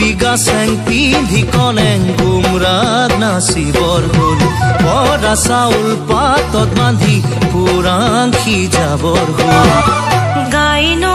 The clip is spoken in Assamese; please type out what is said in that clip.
ৰিগা চেং পিন্ধি কলেং গুমৰাগ নাচিবৰ হ'ল বৰা চাউল পাতত বান্ধি পুৰাং সিজাবৰ হ'ল গাইনো